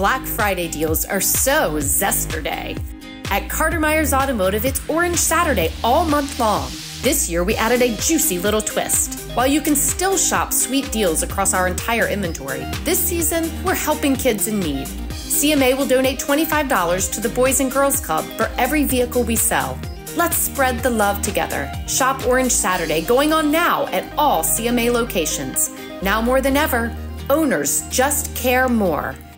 Black Friday deals are so zesterday. At Carter Myers Automotive, it's Orange Saturday all month long. This year, we added a juicy little twist. While you can still shop sweet deals across our entire inventory, this season, we're helping kids in need. CMA will donate $25 to the Boys and Girls Club for every vehicle we sell. Let's spread the love together. Shop Orange Saturday going on now at all CMA locations. Now more than ever, owners just care more.